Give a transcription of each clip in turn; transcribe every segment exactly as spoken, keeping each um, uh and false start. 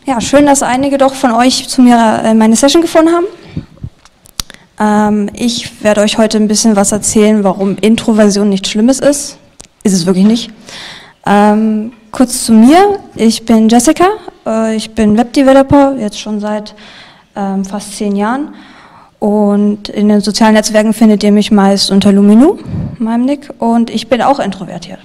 Ja, schön, dass einige doch von euch zu mir äh, meine Session gefunden haben. Ähm, ich werde euch heute ein bisschen was erzählen, warum Introversion nichts Schlimmes ist. Ist es wirklich nicht. Ähm, kurz zu mir. Ich bin Jessica. Äh, ich bin Webdeveloper, jetzt schon seit ähm, fast zehn Jahren. Und in den sozialen Netzwerken findet ihr mich meist unter Luminu, meinem Nick. Und ich bin auch introvertiert.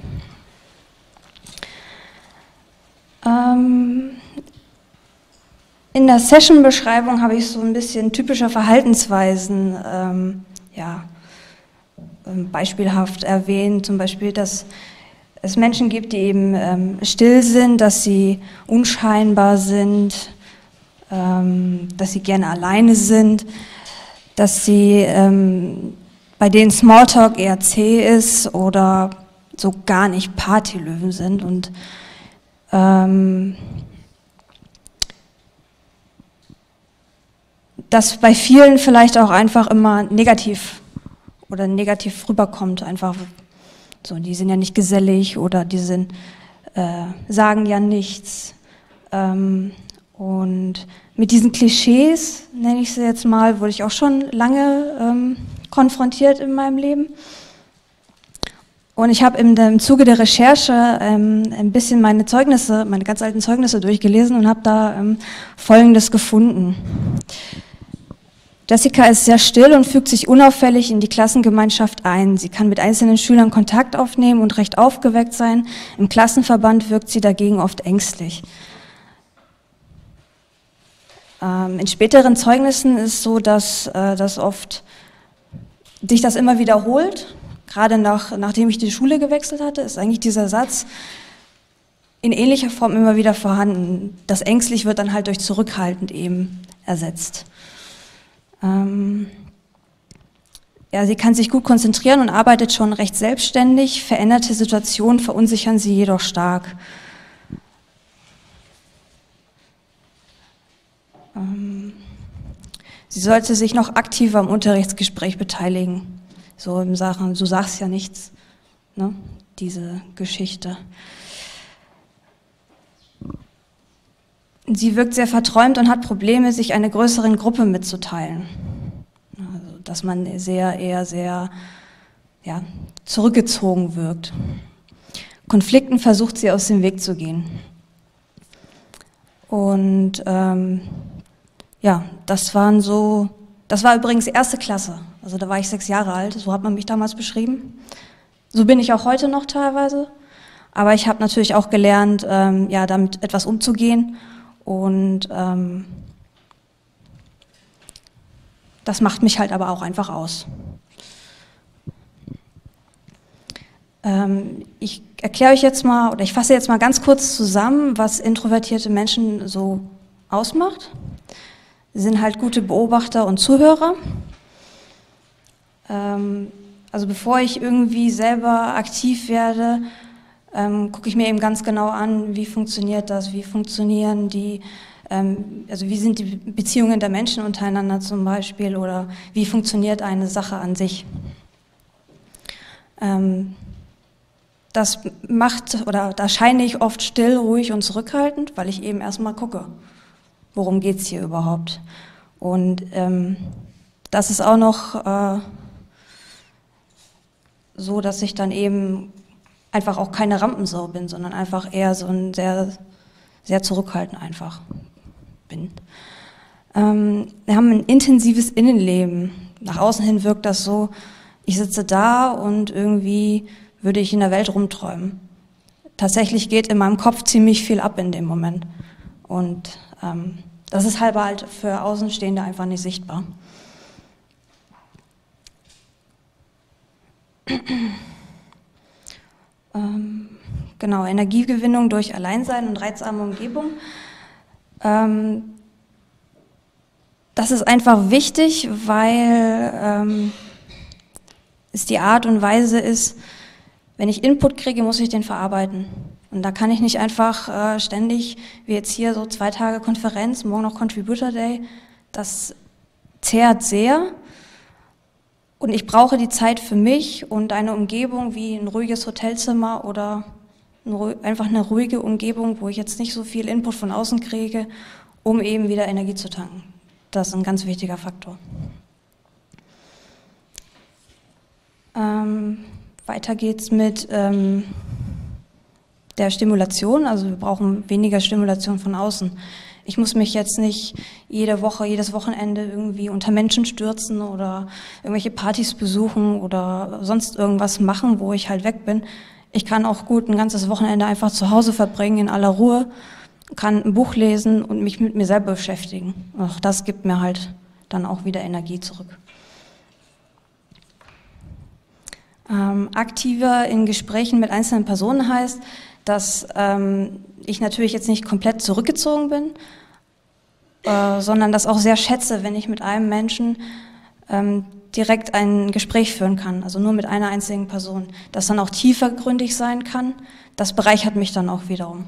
Ähm, In der Session-Beschreibung habe ich so ein bisschen typische Verhaltensweisen ähm, ja, beispielhaft erwähnt, zum Beispiel, dass es Menschen gibt, die eben ähm, still sind, dass sie unscheinbar sind, ähm, dass sie gerne alleine sind, dass sie ähm, bei denen Smalltalk eher zäh ist oder so gar nicht Partylöwen sind und ähm, dass bei vielen vielleicht auch einfach immer negativ oder negativ rüberkommt, einfach so, die sind ja nicht gesellig oder die sind, äh, sagen ja nichts. Ähm, und mit diesen Klischees, nenne ich sie jetzt mal, wurde ich auch schon lange ähm, konfrontiert in meinem Leben. Und ich habe im Zuge der Recherche ähm, ein bisschen meine Zeugnisse, meine ganz alten Zeugnisse durchgelesen und habe da ähm, Folgendes gefunden. Jessica ist sehr still und fügt sich unauffällig in die Klassengemeinschaft ein. Sie kann mit einzelnen Schülern Kontakt aufnehmen und recht aufgeweckt sein. Im Klassenverband wirkt sie dagegen oft ängstlich. Ähm, in späteren Zeugnissen ist es so, dass äh, das oft sich das immer wiederholt. Gerade nach, nachdem ich die Schule gewechselt hatte, ist eigentlich dieser Satz in ähnlicher Form immer wieder vorhanden. Das ängstlich wird dann halt durch zurückhaltend eben ersetzt. Ähm, ja, sie kann sich gut konzentrieren und arbeitet schon recht selbstständig. Veränderte Situationen verunsichern sie jedoch stark. Ähm, sie sollte sich noch aktiver am Unterrichtsgespräch beteiligen. So in Sachen, du sagst ja nichts, ne? Diese Geschichte. Sie wirkt sehr verträumt und hat Probleme, sich einer größeren Gruppe mitzuteilen. Also, dass man sehr, eher sehr ja, zurückgezogen wirkt. Konflikten versucht sie aus dem Weg zu gehen. Und ähm, ja, das waren so, das war übrigens erste Klasse. Also da war ich sechs Jahre alt, so hat man mich damals beschrieben. So bin ich auch heute noch teilweise. Aber ich habe natürlich auch gelernt, ähm, ja, damit etwas umzugehen. Und ähm, das macht mich halt aber auch einfach aus. Ähm, ich erkläre euch jetzt mal, oder ich fasse jetzt mal ganz kurz zusammen, was introvertierte Menschen so ausmacht. Sie sind halt gute Beobachter und Zuhörer. Ähm, also bevor ich irgendwie selber aktiv werde, Ähm, gucke ich mir eben ganz genau an, wie funktioniert das, wie funktionieren die, ähm, also wie sind die Beziehungen der Menschen untereinander zum Beispiel oder wie funktioniert eine Sache an sich. Ähm, das macht, oder da scheine ich oft still, ruhig und zurückhaltend, weil ich eben erstmal gucke, worum geht es hier überhaupt. Und ähm, das ist auch noch äh, so, dass ich dann eben einfach auch keine Rampensau bin, sondern einfach eher so ein sehr, sehr zurückhaltend einfach bin. Ähm, wir haben ein intensives Innenleben. Nach außen hin wirkt das so, ich sitze da und irgendwie würde ich in der Welt rumträumen. Tatsächlich geht in meinem Kopf ziemlich viel ab in dem Moment. Und ähm, das ist halber halt für Außenstehende einfach nicht sichtbar. Ähm, genau, Energiegewinnung durch Alleinsein und reizarme Umgebung. Ähm, das ist einfach wichtig, weil ähm, es die Art und Weise ist, wenn ich Input kriege, muss ich den verarbeiten. Und da kann ich nicht einfach äh, ständig, wie jetzt hier so zwei Tage Konferenz, morgen noch Contributor Day, das zehrt sehr. Und ich brauche die Zeit für mich und eine Umgebung wie ein ruhiges Hotelzimmer oder einfach eine ruhige Umgebung, wo ich jetzt nicht so viel Input von außen kriege, um eben wieder Energie zu tanken. Das ist ein ganz wichtiger Faktor. Ähm, weiter geht's mit ähm, der Stimulation. Also wir brauchen weniger Stimulation von außen. Ich muss mich jetzt nicht jede Woche, jedes Wochenende irgendwie unter Menschen stürzen oder irgendwelche Partys besuchen oder sonst irgendwas machen, wo ich halt weg bin. Ich kann auch gut ein ganzes Wochenende einfach zu Hause verbringen, in aller Ruhe, kann ein Buch lesen und mich mit mir selber beschäftigen. Auch das gibt mir halt dann auch wieder Energie zurück. Ähm, aktiver in Gesprächen mit einzelnen Personen heißt, dass ähm, ich natürlich jetzt nicht komplett zurückgezogen bin, äh, sondern das auch sehr schätze, wenn ich mit einem Menschen ähm, direkt ein Gespräch führen kann, also nur mit einer einzigen Person, das dann auch tiefergründig sein kann, das bereichert mich dann auch wiederum.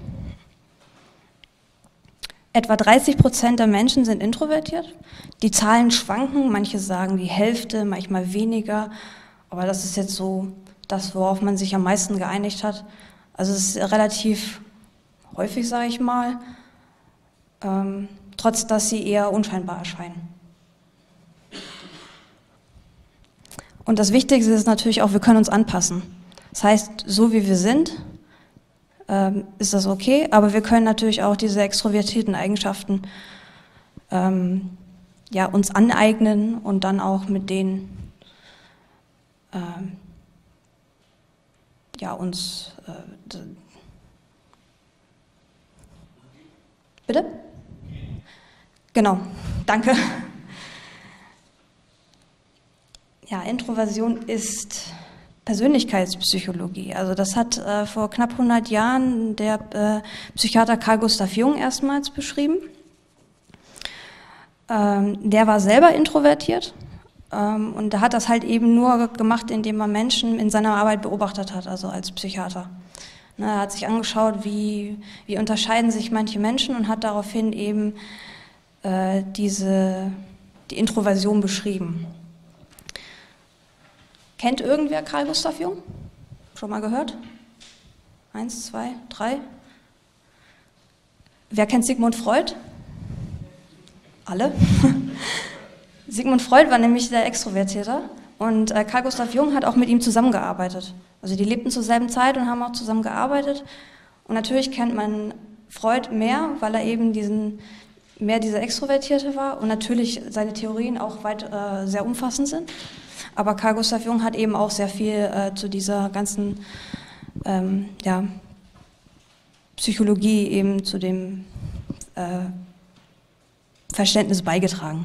Etwa dreißig Prozent der Menschen sind introvertiert. Die Zahlen schwanken, manche sagen die Hälfte, manchmal weniger, aber das ist jetzt so das, worauf man sich am meisten geeinigt hat. Also es ist relativ häufig, sage ich mal, ähm, trotz dass sie eher unscheinbar erscheinen. Und das Wichtigste ist natürlich auch, wir können uns anpassen. Das heißt, so wie wir sind, ähm, ist das okay, aber wir können natürlich auch diese extrovertierten Eigenschaften ähm, ja, uns aneignen und dann auch mit denen ähm, ja, uns äh, bitte? Genau, danke. Ja, Introversion ist Persönlichkeitspsychologie. Also das hat äh, vor knapp hundert Jahren der äh, Psychiater Carl Gustav Jung erstmals beschrieben. Ähm, der war selber introvertiert ähm, und er hat das halt eben nur gemacht, indem er Menschen in seiner Arbeit beobachtet hat, also als Psychiater. Ne, er hat sich angeschaut, wie, wie unterscheiden sich manche Menschen und hat daraufhin eben äh, diese, die Introversion beschrieben. Kennt irgendwer Carl Gustav Jung? Schon mal gehört? Eins, zwei, drei? Wer kennt Sigmund Freud? Alle? Sigmund Freud war nämlich der Extrovertierte und äh, Carl Gustav Jung hat auch mit ihm zusammengearbeitet. Also die lebten zur selben Zeit und haben auch zusammen gearbeitet. Und natürlich kennt man Freud mehr, weil er eben diesen, mehr dieser Extrovertierte war und natürlich seine Theorien auch weit äh, sehr umfassend sind. Aber Carl Gustav Jung hat eben auch sehr viel äh, zu dieser ganzen ähm, ja, Psychologie, eben zu dem äh, Verständnis beigetragen.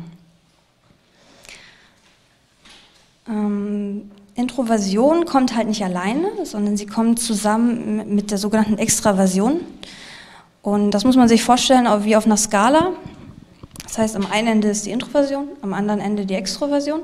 Ähm, Introversion kommt halt nicht alleine, sondern sie kommt zusammen mit der sogenannten Extraversion. Und das muss man sich vorstellen wie auf einer Skala. Das heißt, am einen Ende ist die Introversion, am anderen Ende die Extroversion.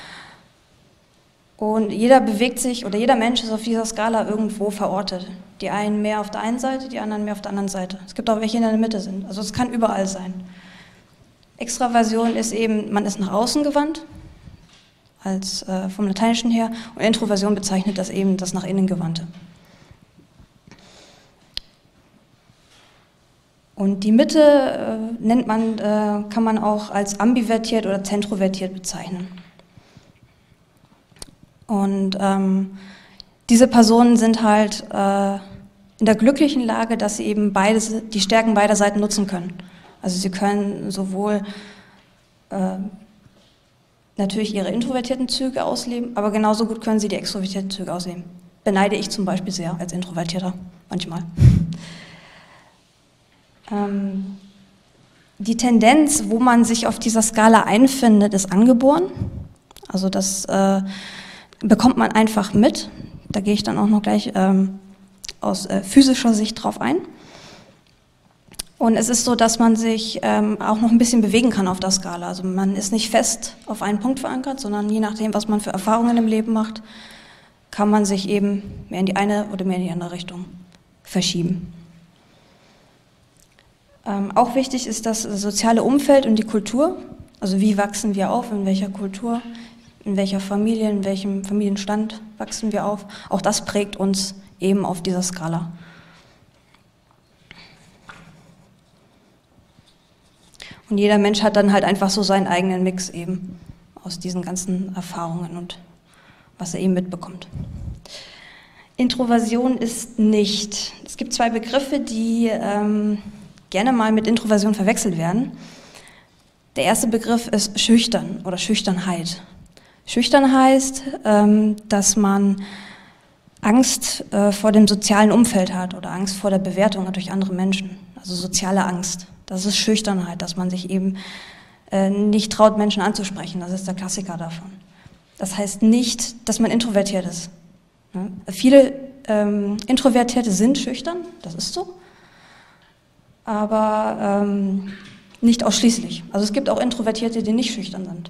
Und jeder bewegt sich, oder jeder Mensch ist auf dieser Skala irgendwo verortet. Die einen mehr auf der einen Seite, die anderen mehr auf der anderen Seite. Es gibt auch welche, die in der Mitte sind. Also es kann überall sein. Extraversion ist eben, man ist nach außen gewandt, als äh, vom Lateinischen her. Und Introversion bezeichnet das eben, das nach innen gewandte. Und die Mitte äh, nennt man, äh, kann man auch als ambivertiert oder zentrovertiert bezeichnen. Und ähm, diese Personen sind halt äh, in der glücklichen Lage, dass sie eben beide, die Stärken beider Seiten nutzen können. Also sie können sowohl äh, natürlich ihre introvertierten Züge ausleben, aber genauso gut können sie die extrovertierten Züge ausleben. Beneide ich zum Beispiel sehr als Introvertierter, manchmal. ähm, die Tendenz, wo man sich auf dieser Skala einfindet, ist angeboren. Also das äh, bekommt man einfach mit. Da gehe ich dann auch noch gleich ähm, aus äh, physischer Sicht drauf ein. Und es ist so, dass man sich ähm, auch noch ein bisschen bewegen kann auf der Skala. Also man ist nicht fest auf einen Punkt verankert, sondern je nachdem, was man für Erfahrungen im Leben macht, kann man sich eben mehr in die eine oder mehr in die andere Richtung verschieben. Ähm, auch wichtig ist das soziale Umfeld und die Kultur. Also wie wachsen wir auf, in welcher Kultur, in welcher Familie, in welchem Familienstand wachsen wir auf. Auch das prägt uns eben auf dieser Skala. Und jeder Mensch hat dann halt einfach so seinen eigenen Mix eben aus diesen ganzen Erfahrungen und was er eben mitbekommt. Introversion ist nicht. Es gibt zwei Begriffe, die ähm, gerne mal mit Introversion verwechselt werden. Der erste Begriff ist schüchtern oder Schüchternheit. Schüchtern heißt, ähm, dass man Angst äh, vor dem sozialen Umfeld hat oder Angst vor der Bewertung durch andere Menschen, also soziale Angst. Das ist Schüchternheit, dass man sich eben äh, nicht traut, Menschen anzusprechen. Das ist der Klassiker davon. Das heißt nicht, dass man introvertiert ist. Ja? Viele ähm, Introvertierte sind schüchtern, das ist so, aber ähm, nicht ausschließlich. Also es gibt auch Introvertierte, die nicht schüchtern sind.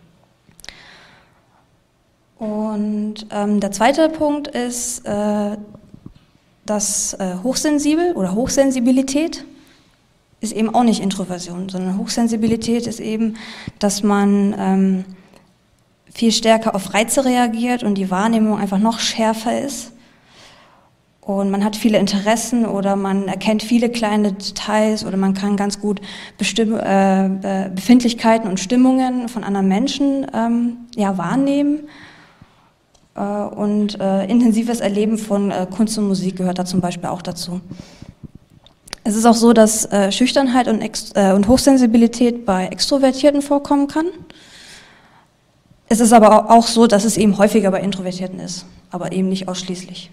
Und ähm, der zweite Punkt ist äh, das äh, Hochsensibel oder Hochsensibilität ist eben auch nicht Introversion, sondern Hochsensibilität ist eben, dass man ähm, viel stärker auf Reize reagiert und die Wahrnehmung einfach noch schärfer ist. Und man hat viele Interessen oder man erkennt viele kleine Details oder man kann ganz gut Bestimm äh, Befindlichkeiten und Stimmungen von anderen Menschen ähm, ja, wahrnehmen. Äh, und äh, intensives Erleben von äh, Kunst und Musik gehört da zum Beispiel auch dazu. Es ist auch so, dass äh, Schüchternheit und, Ext äh, und Hochsensibilität bei Extrovertierten vorkommen kann. Es ist aber auch so, dass es eben häufiger bei Introvertierten ist, aber eben nicht ausschließlich.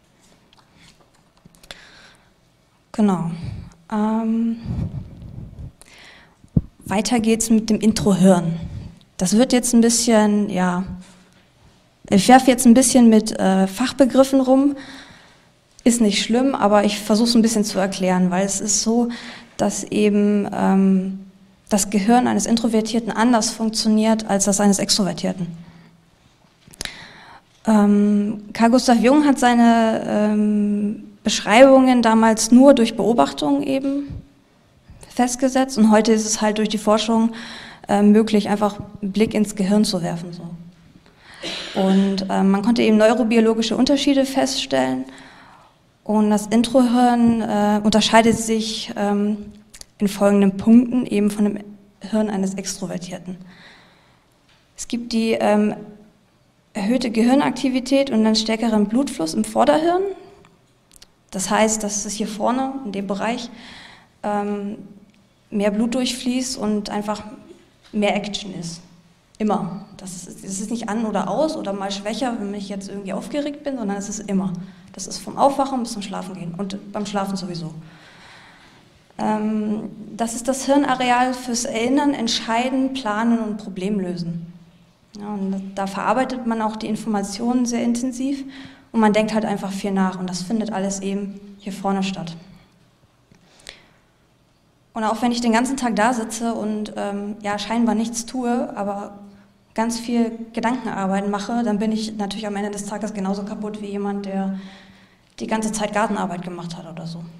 Genau. Ähm, weiter geht's mit dem Introhirn. Das wird jetzt ein bisschen, ja, ich werfe jetzt ein bisschen mit äh, Fachbegriffen rum. Ist nicht schlimm, aber ich versuche es ein bisschen zu erklären, weil es ist so, dass eben ähm, das Gehirn eines Introvertierten anders funktioniert als das eines Extrovertierten. Ähm, Carl Gustav Jung hat seine ähm, Beschreibungen damals nur durch Beobachtung eben festgesetzt und heute ist es halt durch die Forschung äh, möglich, einfach einen Blick ins Gehirn zu werfen. So. Und äh, man konnte eben neurobiologische Unterschiede feststellen. Und das Introhirn äh, unterscheidet sich ähm, in folgenden Punkten eben von dem Hirn eines Extrovertierten. Es gibt die ähm, erhöhte Gehirnaktivität und einen stärkeren Blutfluss im Vorderhirn. Das heißt, dass es hier vorne in dem Bereich ähm, mehr Blut durchfließt und einfach mehr Action ist. Immer. Das ist, das ist nicht an oder aus oder mal schwächer, wenn ich jetzt irgendwie aufgeregt bin, sondern es ist immer. Das ist vom Aufwachen bis zum Schlafen gehen und beim Schlafen sowieso. Ähm, das ist das Hirnareal fürs Erinnern, Entscheiden, Planen und Problemlösen. Ja, und da verarbeitet man auch die Informationen sehr intensiv und man denkt halt einfach viel nach und das findet alles eben hier vorne statt. Und auch wenn ich den ganzen Tag da sitze und ähm, ja, scheinbar nichts tue, aber ganz viel Gedankenarbeit mache, dann bin ich natürlich am Ende des Tages genauso kaputt wie jemand, der die ganze Zeit Gartenarbeit gemacht hat oder so.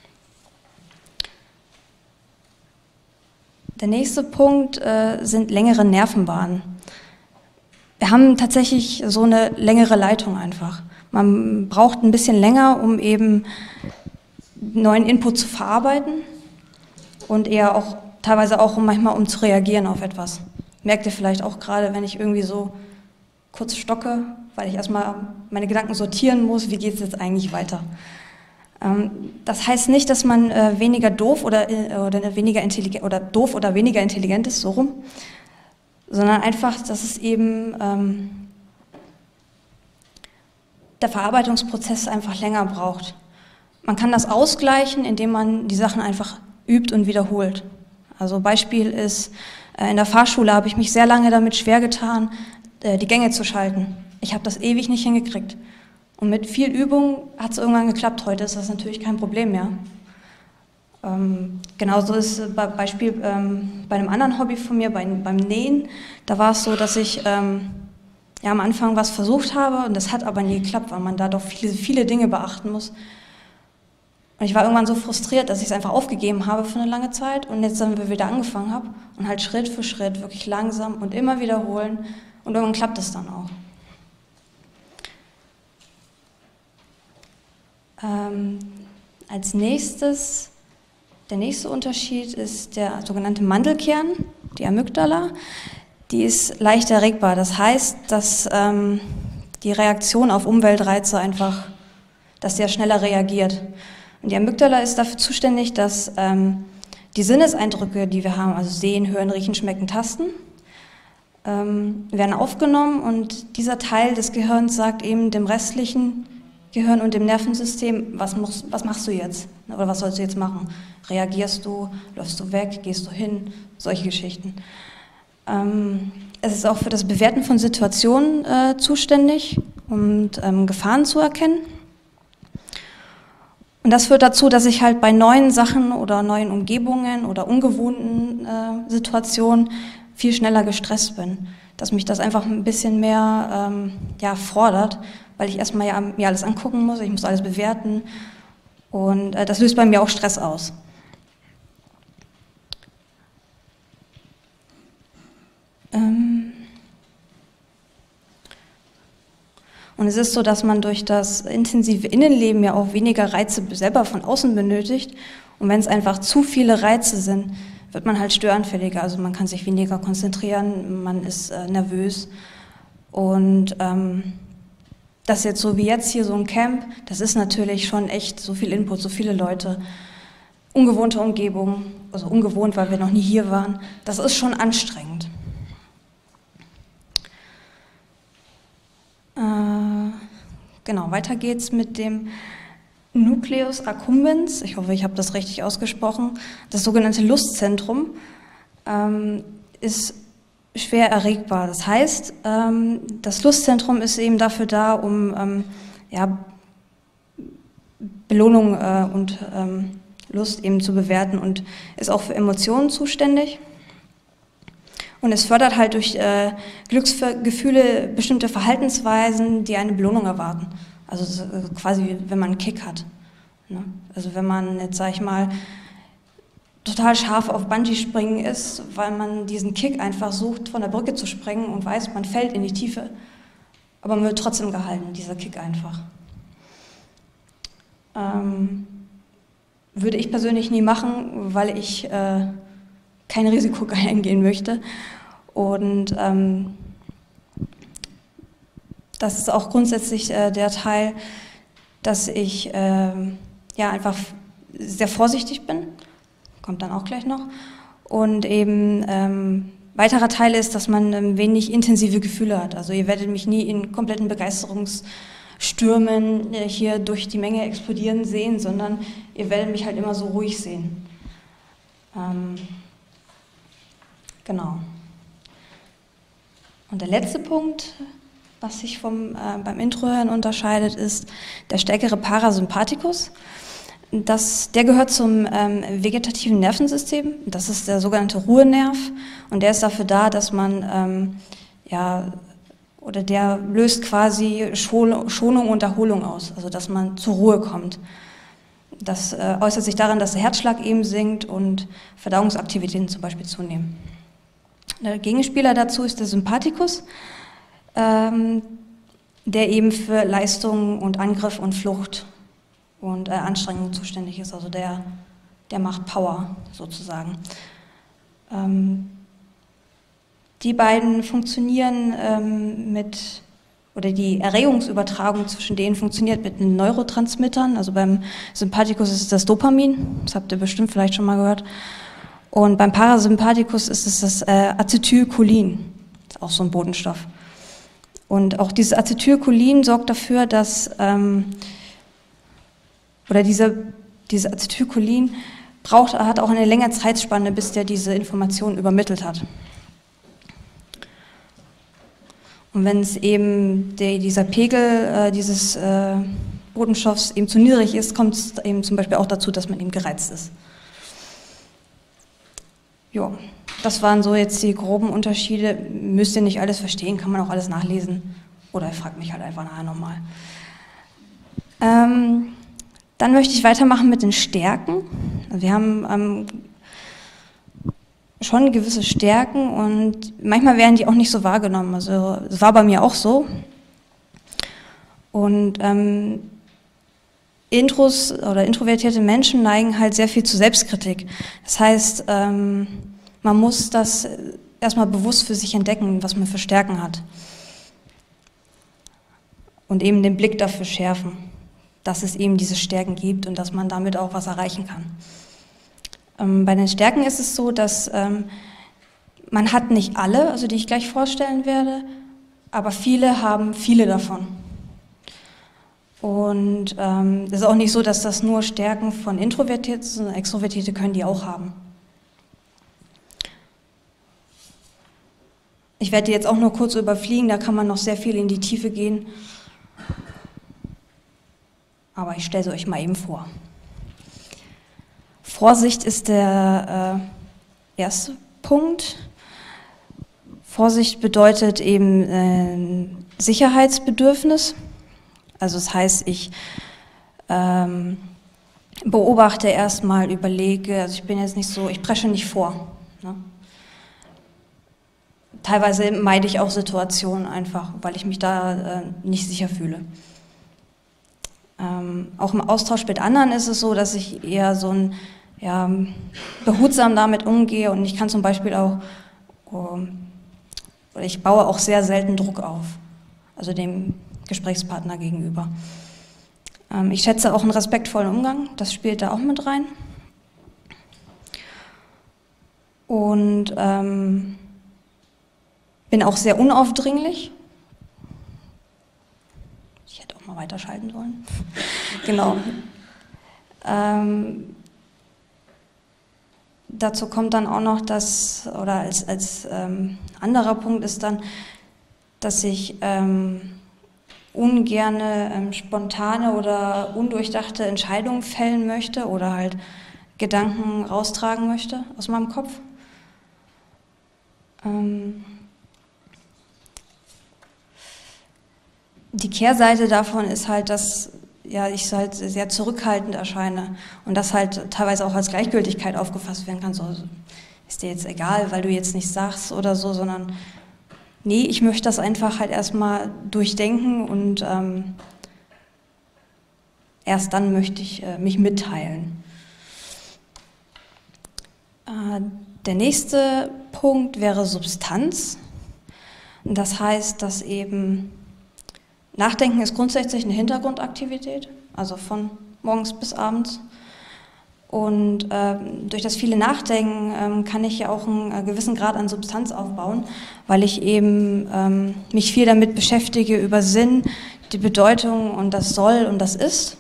Der nächste Punkt äh, sind längere Nervenbahnen. Wir haben tatsächlich so eine längere Leitung einfach. Man braucht ein bisschen länger, um eben neuen Input zu verarbeiten und eher auch teilweise auch um manchmal um zu reagieren auf etwas. Merkt ihr vielleicht auch gerade, wenn ich irgendwie so kurz stocke, weil ich erstmal meine Gedanken sortieren muss, wie geht es jetzt eigentlich weiter. Ähm, das heißt nicht, dass man äh, weniger doof oder, äh, oder, weniger intelligent, oder doof oder weniger intelligent ist, so rum, sondern einfach, dass es eben ähm, der Verarbeitungsprozess einfach länger braucht. Man kann das ausgleichen, indem man die Sachen einfach übt und wiederholt. Also Beispiel ist, äh, in der Fahrschule habe ich mich sehr lange damit schwer getan, äh, die Gänge zu schalten. Ich habe das ewig nicht hingekriegt. Und mit viel Übung hat es irgendwann geklappt. Heute ist das natürlich kein Problem mehr. Ähm, genauso ist bei Beispiel ähm, bei einem anderen Hobby von mir, bei, beim Nähen. Da war es so, dass ich ähm, ja, am Anfang was versucht habe und das hat aber nie geklappt, weil man da doch viele, viele Dinge beachten muss. Und ich war irgendwann so frustriert, dass ich es einfach aufgegeben habe für eine lange Zeit und jetzt dann wieder angefangen habe und halt Schritt für Schritt, wirklich langsam und immer wiederholen und irgendwann klappt es dann auch. Ähm, als nächstes Der nächste Unterschied ist der sogenannte Mandelkern, die Amygdala. Die ist leicht erregbar. Das heißt, dass ähm, die Reaktion auf Umweltreize einfach, dass der schneller reagiert. Und die Amygdala ist dafür zuständig, dass ähm, die Sinneseindrücke, die wir haben, also sehen, hören, riechen, schmecken, tasten, ähm, werden aufgenommen und dieser Teil des Gehirns sagt eben dem restlichen Gehirn und dem Nervensystem, was, musst, was machst du jetzt? Oder was sollst du jetzt machen? Reagierst du, läufst du weg, gehst du hin? Solche Geschichten. Ähm, es ist auch für das Bewerten von Situationen äh, zuständig und ähm, Gefahren zu erkennen. Und das führt dazu, dass ich halt bei neuen Sachen oder neuen Umgebungen oder ungewohnten äh, Situationen viel schneller gestresst bin. Dass mich das einfach ein bisschen mehr ähm, ja, fordert, weil ich erstmal ja, mir alles angucken muss, ich muss alles bewerten und äh, das löst bei mir auch Stress aus. Ähm Und es ist so, dass man durch das intensive Innenleben ja auch weniger Reize selber von außen benötigt. Und wenn es einfach zu viele Reize sind, wird man halt störanfälliger. Also man kann sich weniger konzentrieren, man ist äh, nervös. Und ähm, das jetzt so wie jetzt hier so ein Camp, das ist natürlich schon echt so viel Input, so viele Leute, ungewohnte Umgebung, also ungewohnt, weil wir noch nie hier waren. Das ist schon anstrengend. Genau, weiter geht's mit dem Nucleus accumbens. Ich hoffe, ich habe das richtig ausgesprochen. Das sogenannte Lustzentrum ähm, ist schwer erregbar. Das heißt, ähm, das Lustzentrum ist eben dafür da, um ähm, ja, Belohnung äh, und ähm, Lust eben zu bewerten und ist auch für Emotionen zuständig. Und es fördert halt durch äh, Glücksgefühle bestimmte Verhaltensweisen, die eine Belohnung erwarten. Also äh, quasi, wenn man einen Kick hat. Ne? Also wenn man jetzt, sag ich mal, total scharf auf Bungee-Springen ist, weil man diesen Kick einfach sucht, von der Brücke zu springen und weiß, man fällt in die Tiefe. Aber man wird trotzdem gehalten, dieser Kick einfach. Ähm, würde ich persönlich nie machen, weil ich äh, kein Risiko eingehen möchte. Und ähm, das ist auch grundsätzlich äh, der Teil, dass ich äh, ja einfach sehr vorsichtig bin, kommt dann auch gleich noch. Und eben ähm, weiterer Teil ist, dass man ähm, wenig intensive Gefühle hat. Also ihr werdet mich nie in kompletten Begeisterungsstürmen äh, hier durch die Menge explodieren sehen, sondern ihr werdet mich halt immer so ruhig sehen. Ähm, Genau. Und der letzte Punkt, was sich vom, äh, beim Intro-Hören unterscheidet, ist der stärkere Parasympathikus. Das, der gehört zum ähm, vegetativen Nervensystem. Das ist der sogenannte Ruhenerv. Und der ist dafür da, dass man, ähm, ja, oder der löst quasi Schonung und Erholung aus. Also, dass man zur Ruhe kommt. Das äh, äußert sich darin, dass der Herzschlag eben sinkt und Verdauungsaktivitäten zum Beispiel zunehmen. Der Gegenspieler dazu ist der Sympathikus, ähm, der eben für Leistung und Angriff und Flucht und äh, Anstrengung zuständig ist. Also der, der macht Power sozusagen. Ähm, die beiden funktionieren ähm, mit, oder die Erregungsübertragung zwischen denen funktioniert mit den Neurotransmittern. Also beim Sympathikus ist es das Dopamin, das habt ihr bestimmt vielleicht schon mal gehört. Und beim Parasympathikus ist es das äh, Acetylcholin, das ist auch so ein Botenstoff. Und auch dieses Acetylcholin sorgt dafür, dass, ähm, oder diese, dieses Acetylcholin braucht, hat auch eine längere Zeitspanne, bis der diese Information übermittelt hat. Und wenn es eben der, dieser Pegel äh, dieses äh, Botenstoffs eben zu niedrig ist, kommt es eben zum Beispiel auch dazu, dass man eben gereizt ist. Ja, das waren so jetzt die groben Unterschiede. Müsst ihr nicht alles verstehen, kann man auch alles nachlesen. Oder ihr fragt mich halt einfach nachher nochmal. Ähm, dann möchte ich weitermachen mit den Stärken. Wir haben ähm, schon gewisse Stärken und manchmal werden die auch nicht so wahrgenommen. Also es war bei mir auch so. Und ähm, Intros oder introvertierte Menschen neigen halt sehr viel zu Selbstkritik. Das heißt, ähm, man muss das erstmal bewusst für sich entdecken, was man für Stärken hat. Und eben den Blick dafür schärfen, dass es eben diese Stärken gibt und dass man damit auch was erreichen kann. Ähm, bei den Stärken ist es so, dass ähm, man hat nicht alle, also die ich gleich vorstellen werde, aber viele haben viele davon. Und ähm, es ist auch nicht so, dass das nur Stärken von Introvertierten sind, sondern Extrovertierte können die auch haben. Ich werde die jetzt auch nur kurz überfliegen, da kann man noch sehr viel in die Tiefe gehen. Aber ich stelle sie euch mal eben vor. Vorsicht ist der äh, erste Punkt. Vorsicht bedeutet eben äh, Sicherheitsbedürfnis. Also das heißt, ich ähm, beobachte erstmal, überlege, also ich bin jetzt nicht so, ich presche nicht vor. Ne? Teilweise meide ich auch Situationen einfach, weil ich mich da äh, nicht sicher fühle. Ähm, auch im Austausch mit anderen ist es so, dass ich eher so ein, ja, behutsam damit umgehe und ich kann zum Beispiel auch, um, ich baue auch sehr selten Druck auf, also dem Gesprächspartner gegenüber. Ähm, ich schätze auch einen respektvollen Umgang, das spielt da auch mit rein. Und ähm, bin auch sehr unaufdringlich. Ich hätte auch mal weiterschalten sollen. Genau. Ähm, dazu kommt dann auch noch, dass, oder als, als ähm, anderer Punkt ist dann, dass ich ähm, ungerne ähm, spontane oder undurchdachte Entscheidungen fällen möchte oder halt Gedanken raustragen möchte aus meinem Kopf. Ähm die Kehrseite davon ist halt, dass ja, ich halt sehr zurückhaltend erscheine und das halt teilweise auch als Gleichgültigkeit aufgefasst werden kann. So, ist dir jetzt egal, weil du jetzt nichts sagst oder so, sondern nee, ich möchte das einfach halt erstmal durchdenken und ähm, erst dann möchte ich äh, mich mitteilen. Äh, der nächste Punkt wäre Substanz. Das heißt, dass eben Nachdenken ist grundsätzlich eine Hintergrundaktivität, also von morgens bis abends. Und äh, durch das viele Nachdenken ähm, kann ich ja auch einen äh, gewissen Grad an Substanz aufbauen, weil ich eben ähm, mich viel damit beschäftige über Sinn, die Bedeutung und das Soll und das Ist.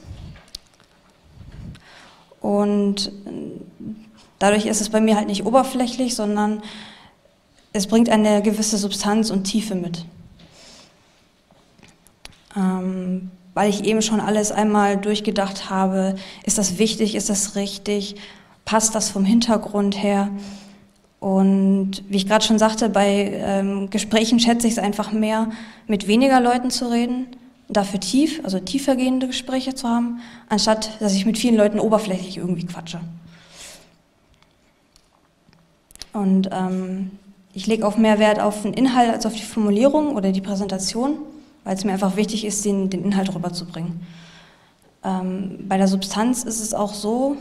Und dadurch ist es bei mir halt nicht oberflächlich, sondern es bringt eine gewisse Substanz und Tiefe mit. Ähm, weil ich eben schon alles einmal durchgedacht habe, ist das wichtig, ist das richtig, passt das vom Hintergrund her? Und wie ich gerade schon sagte, bei ähm, Gesprächen schätze ich es einfach mehr, mit weniger Leuten zu reden, dafür tief, also tiefergehende Gespräche zu haben, anstatt dass ich mit vielen Leuten oberflächlich irgendwie quatsche. Und ähm, ich lege auch mehr Wert auf den Inhalt als auf die Formulierung oder die Präsentation, weil es mir einfach wichtig ist, den, den Inhalt rüberzubringen. Ähm, bei der Substanz ist es auch so,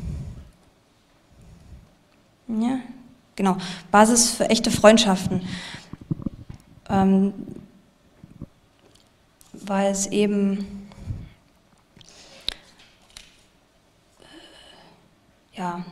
ja, genau, Basis für echte Freundschaften, ähm, weil es eben, ja,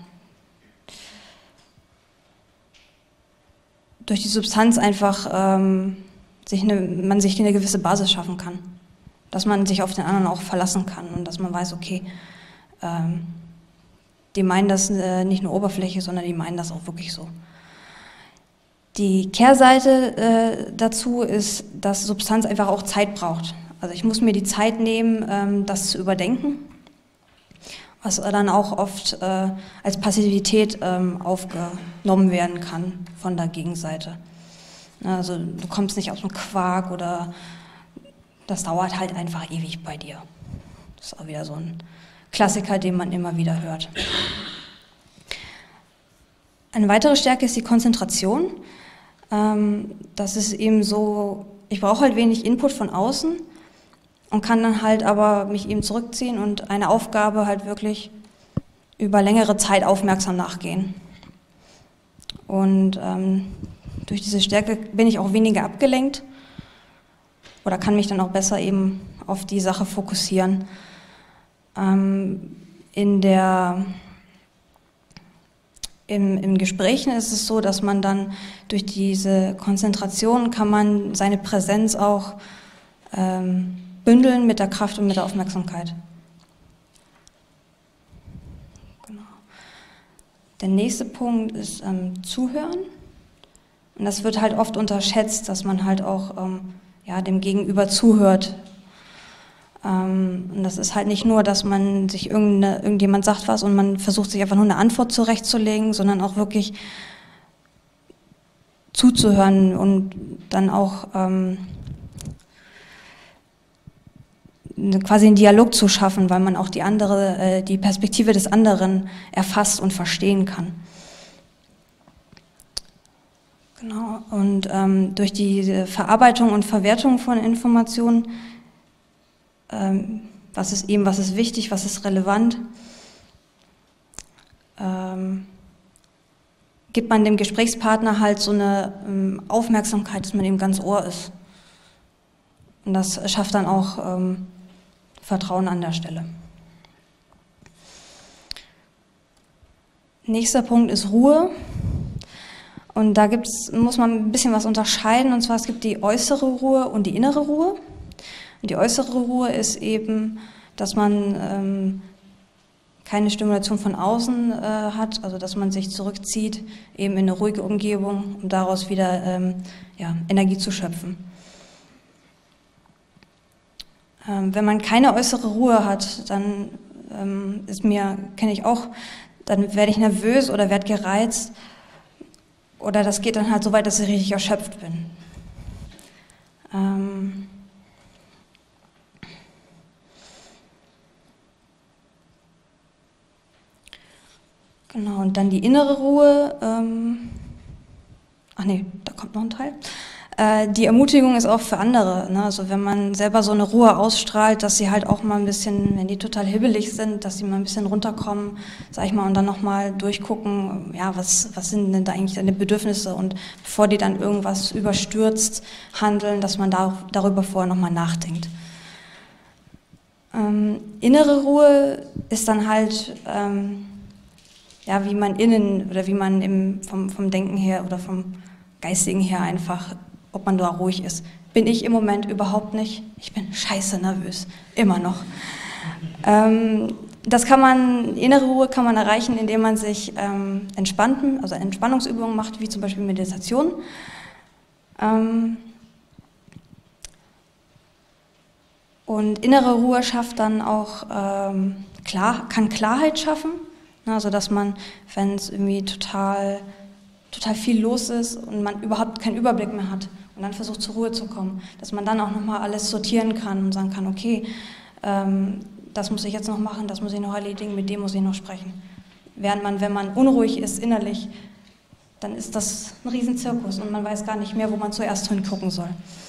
durch die Substanz einfach ähm, sich eine, man sich eine gewisse Basis schaffen kann, dass man sich auf den anderen auch verlassen kann und dass man weiß, okay, ähm, die meinen das äh, nicht nur Oberfläche, sondern die meinen das auch wirklich so. Die Kehrseite äh, dazu ist, dass Substanz einfach auch Zeit braucht. Also ich muss mir die Zeit nehmen, ähm, das zu überdenken, was dann auch oft äh, als Passivität ähm, aufgenommen werden kann von der Gegenseite. Also du kommst nicht aus dem Quark oder das dauert halt einfach ewig bei dir. Das ist auch wieder so ein Klassiker, den man immer wieder hört. Eine weitere Stärke ist die Konzentration. Das ist eben so, ich brauche halt wenig Input von außen, und kann dann halt aber mich eben zurückziehen und eine Aufgabe halt wirklich über längere Zeit aufmerksam nachgehen. Und ähm, durch diese Stärke bin ich auch weniger abgelenkt oder kann mich dann auch besser eben auf die Sache fokussieren. Ähm, in der, im, im Gesprächen ist es so, dass man dann durch diese Konzentration kann man seine Präsenz auch ähm, bündeln mit der Kraft und mit der Aufmerksamkeit. Genau. Der nächste Punkt ist ähm, Zuhören. Und das wird halt oft unterschätzt, dass man halt auch ähm, ja, dem Gegenüber zuhört. Ähm, und das ist halt nicht nur, dass man sich irgendjemand sagt was und man versucht sich einfach nur eine Antwort zurechtzulegen, sondern auch wirklich zuzuhören und dann auch ähm, quasi einen Dialog zu schaffen, weil man auch die andere, äh, die Perspektive des anderen erfasst und verstehen kann. Genau. Und ähm, durch die Verarbeitung und Verwertung von Informationen, ähm, was ist eben, was ist wichtig, was ist relevant, ähm, gibt man dem Gesprächspartner halt so eine ähm, Aufmerksamkeit, dass man ihm ganz Ohr ist. Und das schafft dann auch ähm, Vertrauen an der Stelle. Nächster Punkt ist Ruhe. Und da gibt's, muss man ein bisschen was unterscheiden. Und zwar es gibt die äußere Ruhe und die innere Ruhe. Und die äußere Ruhe ist eben, dass man ähm, keine Stimulation von außen äh, hat, also dass man sich zurückzieht, eben in eine ruhige Umgebung, um daraus wieder ähm, ja, Energie zu schöpfen. Ähm, wenn man keine äußere Ruhe hat, dann ähm, ist mir, kenne ich auch, dann werde ich nervös oder werde gereizt oder das geht dann halt so weit, dass ich richtig erschöpft bin. Ähm genau, und dann die innere Ruhe. Ähm ach nee, da kommt noch ein Teil. Die Ermutigung ist auch für andere, ne? Also wenn man selber so eine Ruhe ausstrahlt, dass sie halt auch mal ein bisschen, wenn die total hibbelig sind, dass sie mal ein bisschen runterkommen, sag ich mal, und dann nochmal durchgucken, ja, was, was sind denn da eigentlich deine Bedürfnisse und bevor die dann irgendwas überstürzt handeln, dass man da, darüber vorher nochmal nachdenkt. Ähm, innere Ruhe ist dann halt, ähm, ja, wie man innen oder wie man im, vom, vom Denken her oder vom Geistigen her einfach, ob man da ruhig ist. Bin ich im Moment überhaupt nicht. Ich bin scheiße nervös, immer noch. Ähm, das kann man, innere Ruhe kann man erreichen, indem man sich ähm, entspannten, also Entspannungsübungen macht, wie zum Beispiel Meditation. Ähm, und innere Ruhe schafft dann auch, ähm, klar, kann Klarheit schaffen, also dass man, wenn es irgendwie total total viel los ist und man überhaupt keinen Überblick mehr hat und dann versucht zur Ruhe zu kommen, dass man dann auch nochmal alles sortieren kann und sagen kann, okay, ähm, das muss ich jetzt noch machen, das muss ich noch erledigen, mit dem muss ich noch sprechen. Während man, wenn man unruhig ist innerlich, dann ist das ein Riesenzirkus und man weiß gar nicht mehr, wo man zuerst hingucken soll.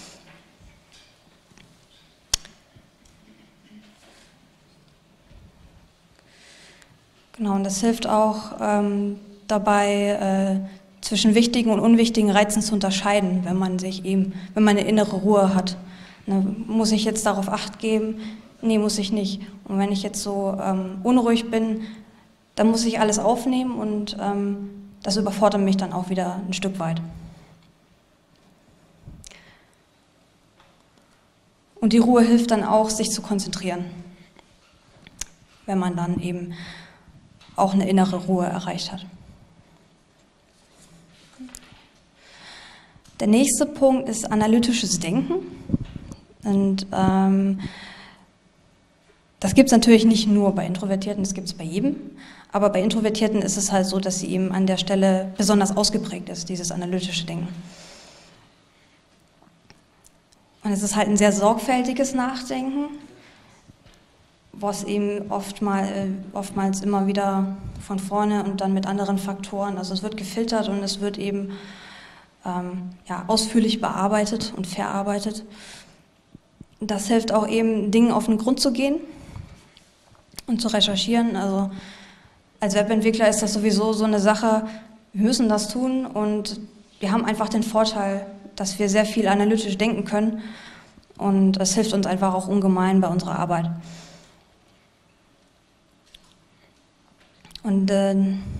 Genau, und das hilft auch ähm, dabei, äh, zwischen wichtigen und unwichtigen Reizen zu unterscheiden, wenn man sich eben, wenn man eine innere Ruhe hat. Ne, muss ich jetzt darauf Acht geben? Nee, muss ich nicht. Und wenn ich jetzt so ähm, unruhig bin, dann muss ich alles aufnehmen und ähm, das überfordert mich dann auch wieder ein Stück weit. Und die Ruhe hilft dann auch, sich zu konzentrieren, wenn man dann eben auch eine innere Ruhe erreicht hat. Der nächste Punkt ist analytisches Denken. Und ähm, das gibt es natürlich nicht nur bei Introvertierten, das gibt es bei jedem. Aber bei Introvertierten ist es halt so, dass sie eben an der Stelle besonders ausgeprägt ist, dieses analytische Denken. Und es ist halt ein sehr sorgfältiges Nachdenken, was eben oftmals, oftmals immer wieder von vorne und dann mit anderen Faktoren, also es wird gefiltert und es wird eben ähm, ja, ausführlich bearbeitet und verarbeitet. Das hilft auch eben, Dingen auf den Grund zu gehen und zu recherchieren. Also als Webentwickler ist das sowieso so eine Sache, wir müssen das tun und wir haben einfach den Vorteil, dass wir sehr viel analytisch denken können und es hilft uns einfach auch ungemein bei unserer Arbeit. Und äh,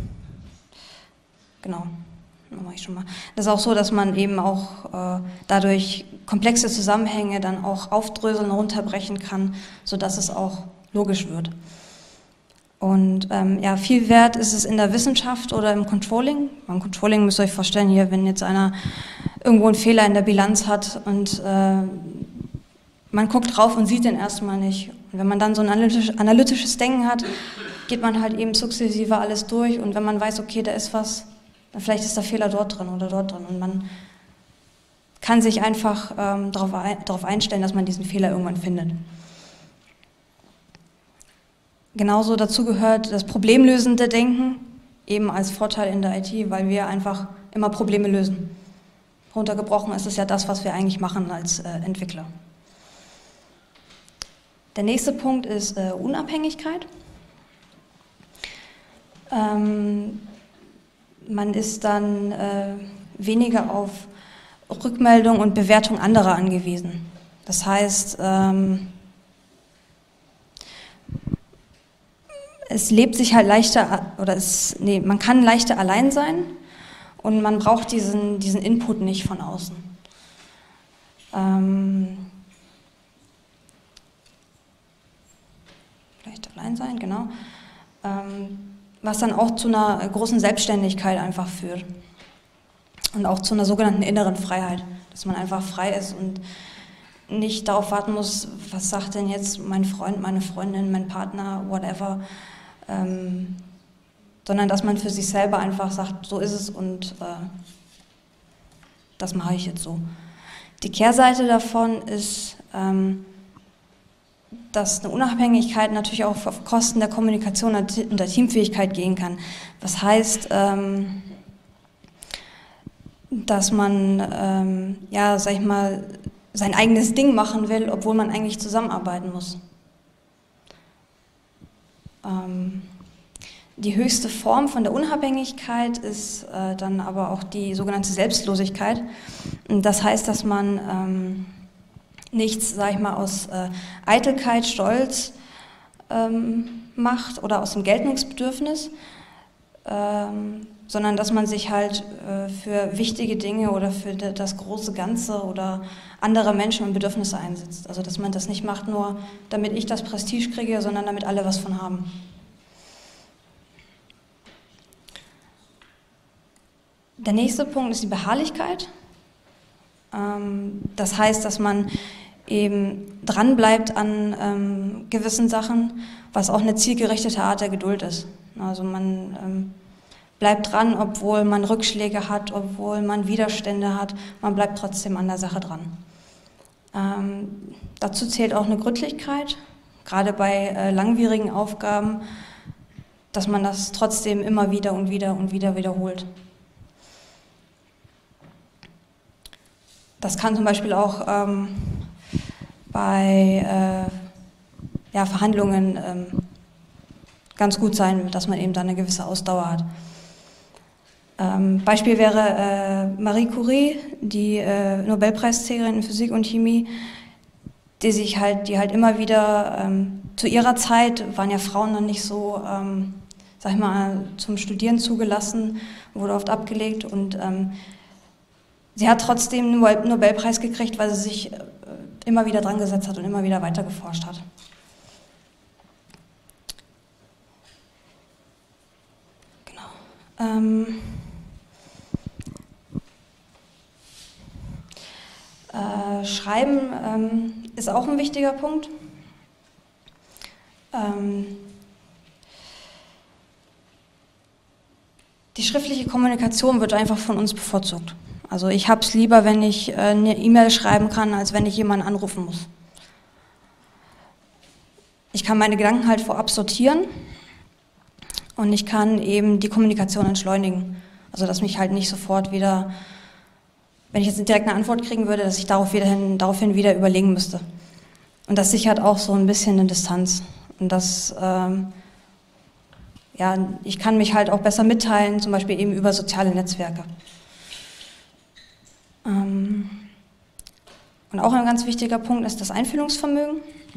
genau, das mache ich schon mal. Das ist auch so, dass man eben auch äh, dadurch komplexe Zusammenhänge dann auch aufdröseln, runterbrechen kann, sodass es auch logisch wird. Und ähm, ja, viel wert ist es in der Wissenschaft oder im Controlling. Beim Controlling müsst ihr euch vorstellen, hier, wenn jetzt einer irgendwo einen Fehler in der Bilanz hat und äh, man guckt drauf und sieht den erstmal nicht. Und wenn man dann so ein analytisch, analytisches Denken hat, geht man halt eben sukzessive alles durch und wenn man weiß, okay, da ist was, dann vielleicht ist der Fehler dort drin oder dort drin und man kann sich einfach ähm, darauf, ein, darauf einstellen, dass man diesen Fehler irgendwann findet. Genauso dazu gehört das problemlösende Denken, eben als Vorteil in der I T, weil wir einfach immer Probleme lösen. Runtergebrochen ist es ja das, was wir eigentlich machen als äh, Entwickler. Der nächste Punkt ist äh, Unabhängigkeit. Ähm, man ist dann äh, weniger auf Rückmeldung und Bewertung anderer angewiesen. Das heißt, ähm, es lebt sich halt leichter, oder es, nee, man kann leichter allein sein und man braucht diesen, diesen Input nicht von außen. Ähm, leicht allein sein, genau. Ähm, was dann auch zu einer großen Selbstständigkeit einfach führt. Und auch zu einer sogenannten inneren Freiheit, dass man einfach frei ist und nicht darauf warten muss, was sagt denn jetzt mein Freund, meine Freundin, mein Partner, whatever, ähm, sondern dass man für sich selber einfach sagt, so ist es und äh, das mache ich jetzt so. Die Kehrseite davon ist, ähm, dass eine Unabhängigkeit natürlich auch auf Kosten der Kommunikation und der Teamfähigkeit gehen kann. Das heißt, ähm, dass man, ähm, ja, sag ich mal, sein eigenes Ding machen will, obwohl man eigentlich zusammenarbeiten muss. Ähm, die höchste Form von der Unabhängigkeit ist äh, dann aber auch die sogenannte Selbstlosigkeit. Das heißt, dass man ähm, nichts, sag ich mal, aus äh, Eitelkeit, Stolz ähm, macht oder aus dem Geltungsbedürfnis, ähm, sondern dass man sich halt äh, für wichtige Dinge oder für das große Ganze oder andere Menschen und Bedürfnisse einsetzt. Also dass man das nicht macht nur, damit ich das Prestige kriege, sondern damit alle was von haben. Der nächste Punkt ist die Beharrlichkeit. Ähm, das heißt, dass man eben dranbleibt an ähm, gewissen Sachen, was auch eine zielgerichtete Art der Geduld ist. Also man ähm, bleibt dran, obwohl man Rückschläge hat, obwohl man Widerstände hat, man bleibt trotzdem an der Sache dran. Ähm, dazu zählt auch eine Gründlichkeit, gerade bei äh, langwierigen Aufgaben, dass man das trotzdem immer wieder und wieder und wieder wiederholt. Das kann zum Beispiel auch ähm, bei äh, ja, Verhandlungen ähm, ganz gut sein, dass man eben da eine gewisse Ausdauer hat. Ähm, Beispiel wäre äh, Marie Curie, die äh, Nobelpreisträgerin in Physik und Chemie, die sich halt, die halt immer wieder, ähm, zu ihrer Zeit waren ja Frauen noch nicht so, ähm, sag ich mal, zum Studieren zugelassen, wurde oft abgelegt und ähm, sie hat trotzdem einen Nobelpreis gekriegt, weil sie sich äh, immer wieder dran gesetzt hat und immer wieder weiter geforscht hat. Genau. Ähm, Äh, Schreiben ähm, ist auch ein wichtiger Punkt. Ähm, die schriftliche Kommunikation wird einfach von uns bevorzugt. Also ich habe es lieber, wenn ich äh, eine E-Mail schreiben kann, als wenn ich jemanden anrufen muss. Ich kann meine Gedanken halt vorab sortieren und ich kann eben die Kommunikation entschleunigen. Also dass mich halt nicht sofort wieder, wenn ich jetzt direkt eine Antwort kriegen würde, dass ich darauf wieder hin, daraufhin wieder überlegen müsste. Und das sichert auch so ein bisschen eine Distanz. Und das, ähm, ja, ich kann mich halt auch besser mitteilen, zum Beispiel eben über soziale Netzwerke. Ähm, und auch ein ganz wichtiger Punkt ist das Einfühlungsvermögen.